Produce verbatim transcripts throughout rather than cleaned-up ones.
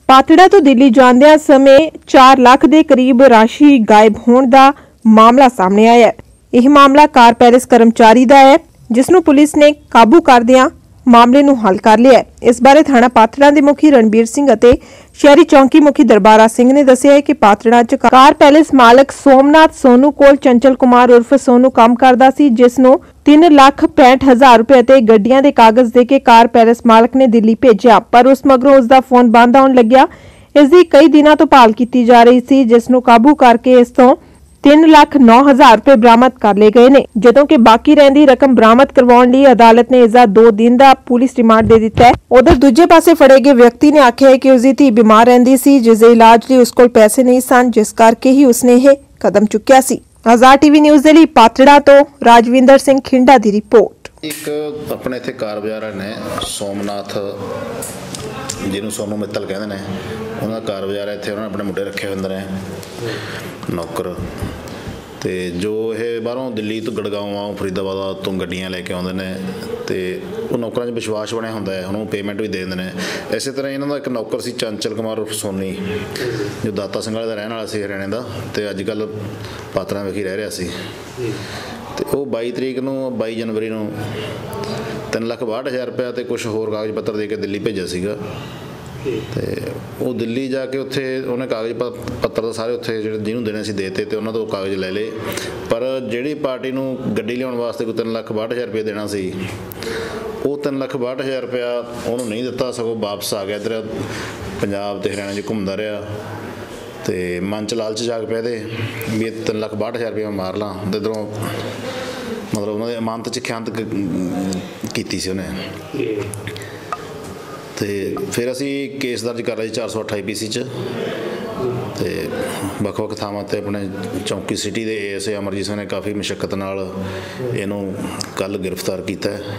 ਪਾਤੜਾ ਤੋਂ ਦਿੱਲੀ ਜਾਂਦਿਆਂ ਸਮੇਂ चार ਲੱਖ ਦੇ ਕਰੀਬ ਰਾਸ਼ੀ ਗਾਇਬ ਹੋਣ ਦਾ ਮਾਮਲਾ ਸਾਹਮਣੇ ਆਇਆ ਹੈ। ਇਹ ਮਾਮਲਾ ਕਾਰ ਪੈਲੇਸ ਕਰਮਚਾਰੀ ਦਾ ਹੈ, ਜਿਸ ਨੂੰ ਪੁਲਿਸ ਨੇ ਕਾਬੂ ਕਰਦਿਆਂ मामले ਨੂੰ हल कर लिया है। इस बारे थाना पातड़ा के मुखी रणबीर सिंह और शहरी चौंकी मुखी दरबारा सिंह ने दस्सिया है कि पातड़ा च कार पैलेस मालक सोमनाथ सोनू कोल चंचल कुमार उर्फ सोनू काम करदा सी, जिस नूं तीन लाख पैंठ हजार रुपए ते गड्डियां दे कागज दे के कार पैलेस मालक ने दिल्ली भेजिया, पर उस मगरों उसका फोन बंद आउण लग्या। इसकी कई दिनों तो भाल की जा रही सी, जिस नूं काबू करके इस तों तीन लाख नौ हजार रुपए बरामद कर ले गए ने, जदों कि बाकी रहिंदी रकम बरामद करवाउण लई अदालत ने इसदा दो दिन का पुलिस रिमांड दे दिता है। उधर दूजे पासे फड़े गए व्यक्ति ने आख्या है कि उसकी धी बीमार रहिंदी सी, जिसदे इलाज लई उस कोल पैसे नहीं सन, जिस करके ही उसने यह कदम चुक्या सी। आजाद टीवी न्यूज़ दे लई पातड़ा तो राजविंदर सिंह खिंडा दी रिपोर्ट। एक अपने इत्थे कार बाजार ने सोमनाथ जिन्होंने सोनू मित्तल कहते हैं, उन्होंने कार बाजार है, इतने उन्होंने अपने मुंडे रखे होंगे ने नौकर, तो जो ये बाहरों दिल्ली तो गड़गांव फरीदाबाद तो गड्डियां लैके आते हैं, तो नौकरां च विश्वास बनया होंदा है, उन्होंने पेमेंट भी दे देंगे। इस तरह इन्हों का एक नौकर से चंचल कुमार उर्फ सोनी, जो दाता सिंह वाले का रहने वाला सी हरियाणे का, तो अजकल पात्रा विखी रह रहा सी, तो वो बाई तरीक नूं बाई जनवरी नूं तीन लाख बाहठ हज़ार रुपया तो कुछ होर कागज पत्र दे के दिल्ली भेजा सीगा। तो वो दिल्ली जाके उत्थे उन्हें कागज पत्र तो सारे उत्थे जिन्होंने देने से देते, तो उन्होंने तो कागज ले ले, पर जिहड़ी पार्टी नूं गड्डी लियाउण वास्ते कोई तीन लाख बाहठ हज़ार रुपया देना सी, वो तीन लाख बाहठ हज़ार रुपया उन्होंने नहीं दिता, सगों वापस आ गया इधर पंजाब ते हरियाणा च घूमदा रहा, तो मन च लालच जाग पिया दे भी तीन लाख बाहठ हज़ार रुपया मार ला, तो इधरों मतलब उन्होंने अमानत च ख्यानत की सी उन्हें। तो फिर असी केस दर्ज कर रहे चार सौ अठाई पी सी च, तो ਵੱਖ ਵੱਖ ਥਾਵਾਂ ਤੇ अपने चौंकी सिटी के A S A Amarjeet Singh ने काफ़ी मुशक्कत नाल इहनूं कल गिरफ्तार किया है।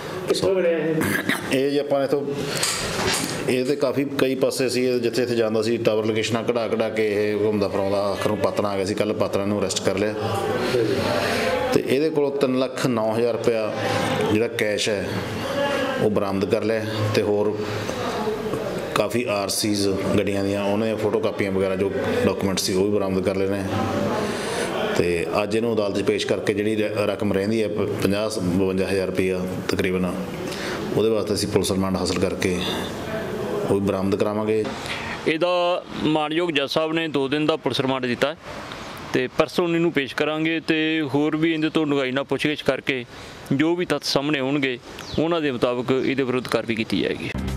ये जी आपां इत्थों ये तो काफ़ी कई पासे सी जिथे जिथे जांदा सी, टावर लोकेशनां कढ़ा कढ़ा के ये घूमदा फिराउंदा आखिर नूं पात्रा आ गया सी, कल पात्रा नूं अरेस्ट कर लिया। तो ये कोलों तीन लाख नौ हज़ार रुपया जिहड़ा कैश है वो बरामद कर लिया, तो होर काफ़ी आर सीज गड्डियां दियां उन्होंने फोटो कापियां वगैरह जो डॉक्यूमेंट सी वो भी बरामद कर लेने। तो अज इनू अदालत पेश करके जी रकम रही है पचास बवंजा हज़ार रुपया तकरीबन, वो वास्ते असीं पुलिस रिमांड हासिल करके वो भी बरामद करावांगे। ਇਹਦਾ ਮਾਨਯੋਗ ਜੱਜ ਸਾਹਿਬ ਨੇ दो दिन का पुलिस रिमांड दिता है, तो परसों इनू पेश करांगे, तो होर भी इहदे तो डूंघाई नाल पुछगिछ करके जो भी तत्थ सामने आउणगे उन्हां दे मुताबिक इहदे विरुद्ध कार्रवाई की जाएगी।